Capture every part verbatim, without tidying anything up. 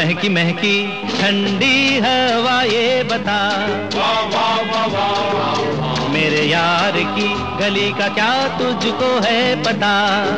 महकी महकी ठंडी हवा ये बता, मेरे यार की गली का क्या तुझको है पता।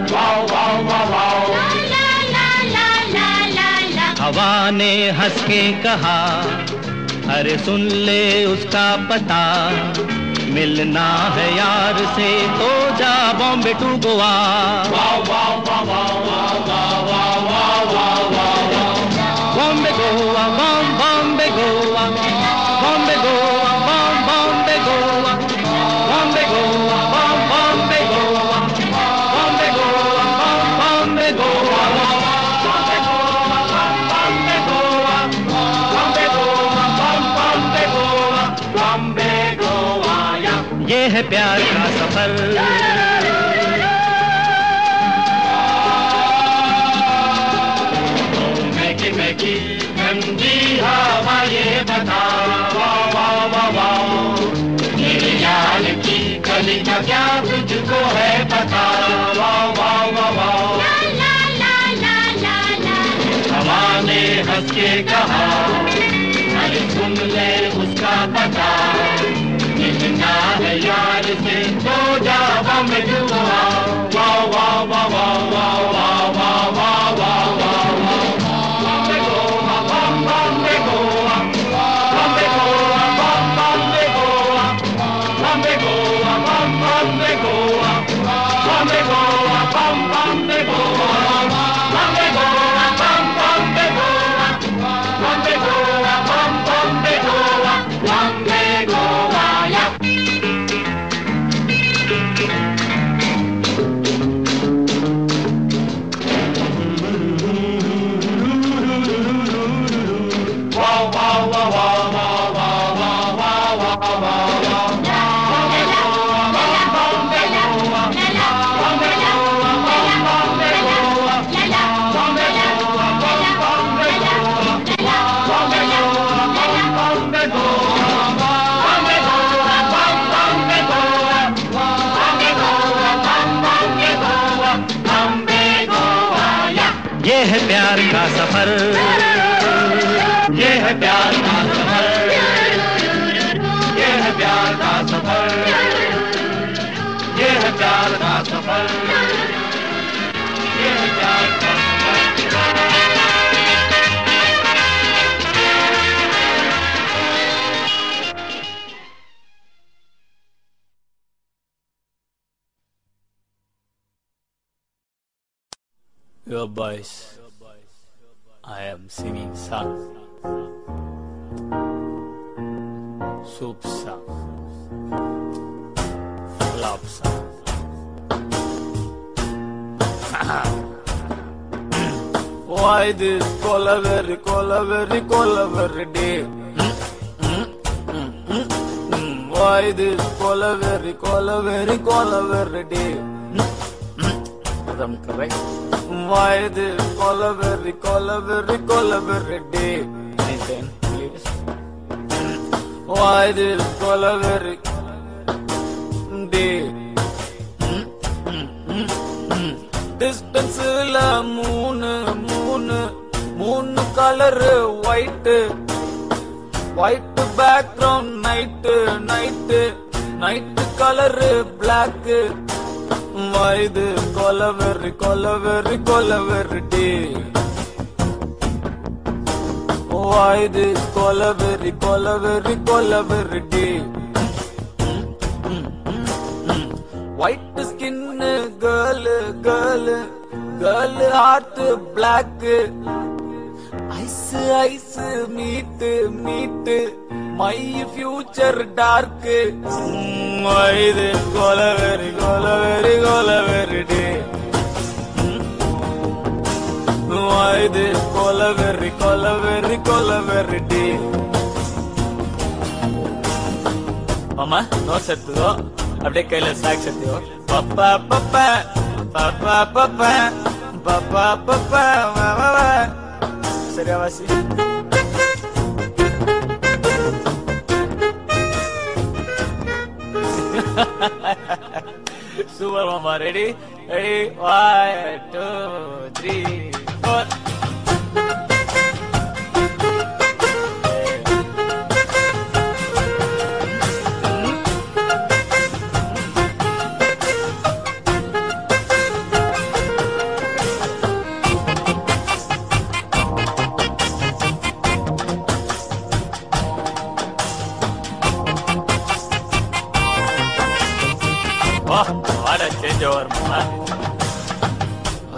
हवा ने हंस के कहा, अरे सुन ले उसका पता, मिलना है यार से तो जा बॉम्बे टू गोवा। बॉम्बे गोवा बॉम बॉम्बे गोवा, बॉम्बे गोवा बॉम बॉम्बे गोवा, बॉम्बे गोवा बॉम बॉम्बे गोवा, बॉम्बे गोवा बॉम बॉम्बे गोवा, बॉम्बे गोवा बॉम्बे गोवा, बॉम्बे गोवा बॉम बॉम्बे गोवा, बॉम्बे गोवा। ये है प्यार का सफर, की ठंडी हवा ये बता, मेरे यार की गली का क्या तुझको है पता। हवा ने हंस के कहा, अरे सुन ले उसका पता, मिलना है यार से तो जा बॉम्बे टू गोवा। वाह वाह वाह वाह वाह वाह वाह वाह वाह वाह ये है प्यार का सफर, ये है प्यार का सफर, ये है प्यार का सफर, ये है प्यार का सफर, ये है प्यार का Your boys, I am singing song, soup song, love song. Why this collavery, collavery, collavery day? Why this collavery, collavery, collavery day? I'm correct. Why this collavery, collavery, collavery day? Anything, please. Why this collavery day? Distance la moon, moon, moon color white, white background night, night, night color black. Why this collavery, collavery, collavery day? Why this collavery, collavery, collavery day? White skin girl, girl, girl heart black. Ice, ice, meet, meet, my future dark. Why this collavery, collavery, collavery day? Why this collavery, collavery, collavery day? Mama, no set to go. Update kaila saak sakte ho. Papa, papa, papa, papa, papa, papa, mama. Seriavasi. Super mama, ready? Ready? One, two, three, four.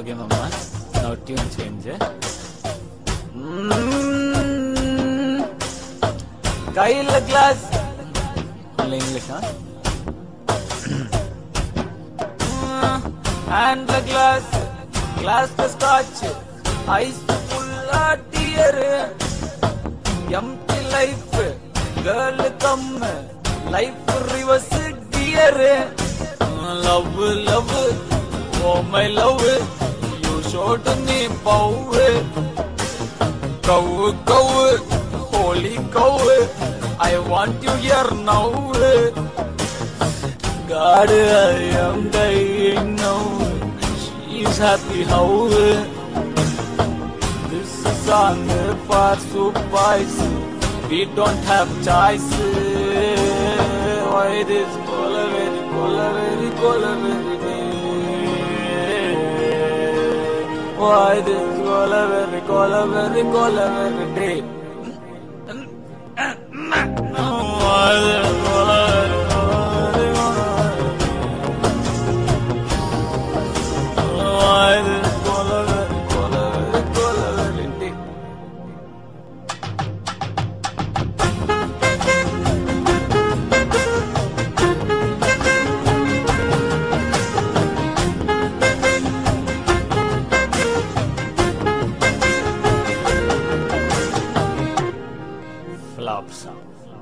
Okay, Mama. Now tune change. Mm. Kaila glass. Only English, huh? And the glass, glass the scotch, ice full of tear. Empty life, girl come, life reverse gear. Love, love, oh my love, you showed me power. Cow, cow, holy cow, I want you here now. God, I am dying now. She's happy how. This song for supplies. We don't have choice. Why this cola very cola very cola very day? Why this cola very cola very cola very day? Why this cola very flop song.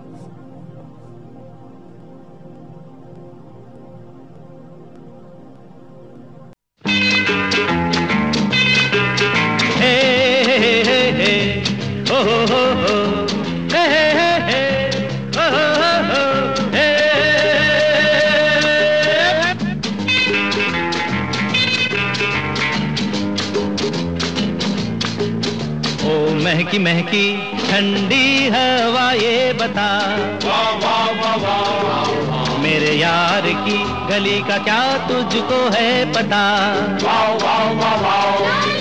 महकी महकी ठंडी हवा ये बता, वाह वाह वाह वाह, मेरे यार की गली का क्या तुझको है पता, वाह वाह वाह वाह।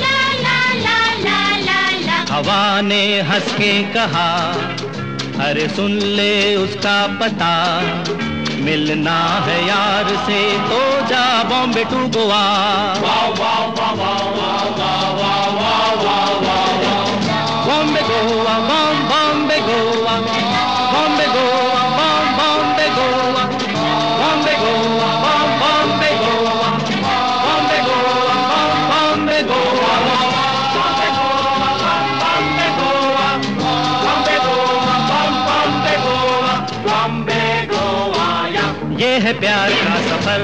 हवा ने हंस के कहा, अरे सुन ले उसका पता, मिलना है यार से तो जा बॉम्बे टू गोवा, वाह वाह वाह वाह वाह वाह वाह वाह वाह। Bombay Goa, bom Bombay Goa, Bombay Goa, bom Bombay Goa, Bombay Goa, bom Bombay Goa, Bombay Goa, bom Bombay Goa, Bombay Goa, bom Bombay Goa, Bombay Goa, bom Bombay Goa, Bombay Goa, ये है प्यार का सफर।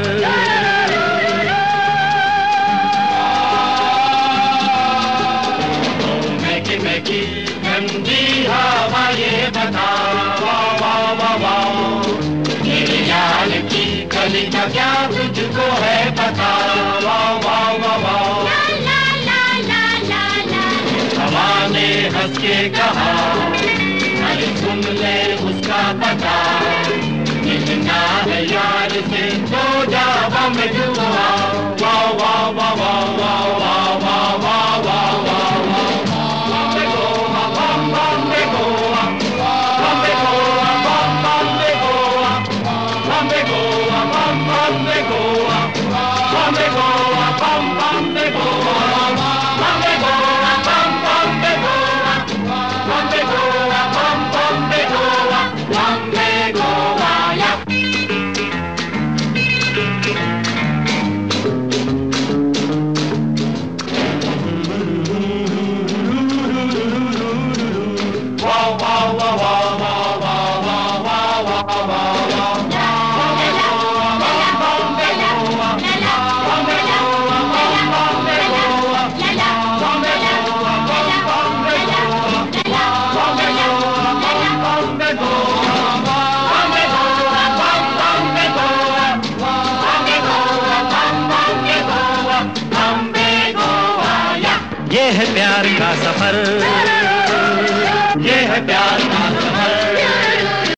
ठंडी हवा ये बता, वाह वाह वाह वाह, मेरे यार की गली का क्या तुझको है पता, वाह वाह वाह वाह। हवा ने हंस के कहा, अरे सुन ले उसका पता, मिलना है यार से तो जा बॉम्बे टू गोवा, वाह वाह वाह वाह वाह वाह वाह वाह वाह वाह। ये है प्यार का सफर, ये है प्यार का सफर।